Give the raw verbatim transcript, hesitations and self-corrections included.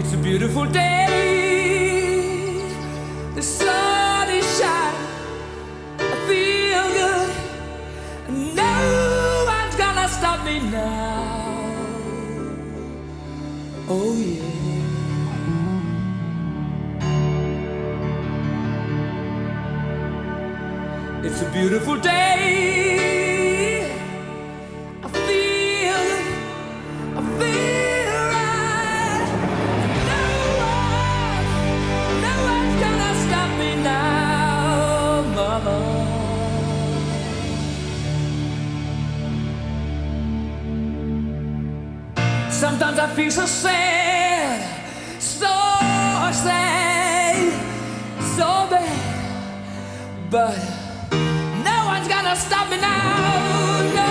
It's a beautiful day. The sun is shining. I feel good. No one's gonna stop me now. Oh yeah. It's a beautiful day. I feel good. I feel right. No one, no one's gonna stop me now, mama. Sometimes I feel so sad, so sad, so bad, but no one's gonna stop me now. No.